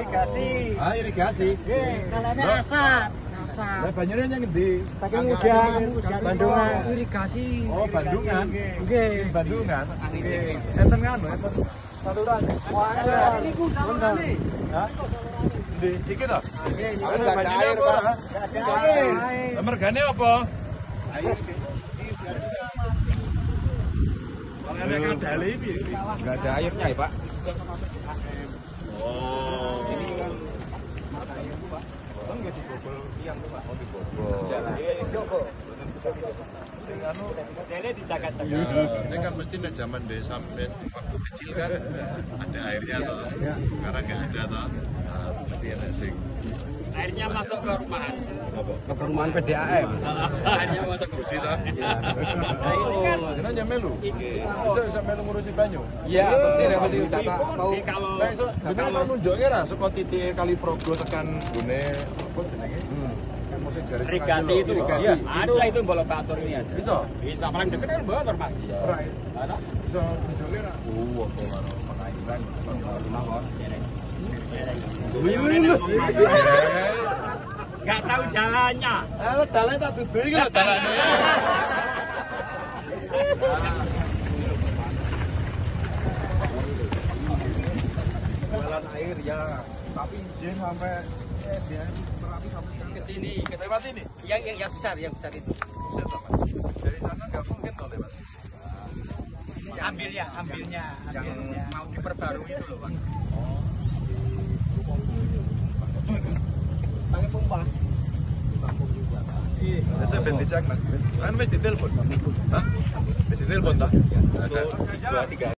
irigasi. Ah, irigasi. Nggih, kalane asat. Lah banyune nang endi? Saking mudan, Bandungan irigasi. Oh, Bandungan. Nggih. Bandungan. Nggih. Enten nganu, enten saluran. Wah, niku salurane. Hah? Endi? Iki to? Nggih, Aku gak ada air, Pak. Enggak ada air. Lah mergane apa? Air. Kalau kandali piye? Enggak ada airnya ya, Pak. Oh. Ini kan mata air, Pak. Enggak dibobol tiang tuh, Pak. Oh, dibobol. Jalan. Sing anu dene dijaga-jaga. Ini kan mesti nek zaman dhewe sampai waktu kecil kan ada airnya toh. Sekarang enggak ada toh. Nah, mesti ada sing Airnya masuk ke rumahan. ke perumahan PDAM. Airnya masuk ke Kursi toh. Nah, ini kan Jenengan melu. Bisa melu ngurusi banyu. Iya, pasti nek mesti wisata mau kalau Nek iso jenengan iso nunjukke ra saka titik Kali Progo tekan gone apa jenenge? Musik jari irigasi itu. Iya, Ada itu bolok bacor ini ada. bisa. Bisa paling dekat kan bocor Mas. Ora. Ada. Bisa nunjukke ra? Apa karo pengairan rumah kok. Enggak tahu jalannya. Lah dalane tak dudu iki lho dalane. Jualan air ya, tapi izin sampai dia Merapi sampai Ke sini, ke lewat ini. yang besar itu. Buset toh, Mas. Dari sana nggak mungkin toh lewat. Ambilnya mau diperbarui itu loh, Pak. pakai pompa. Bisa ben dicek, Mas. Kan wis ditelepon. Hah? Wis ditelepon toh? Ada 2 3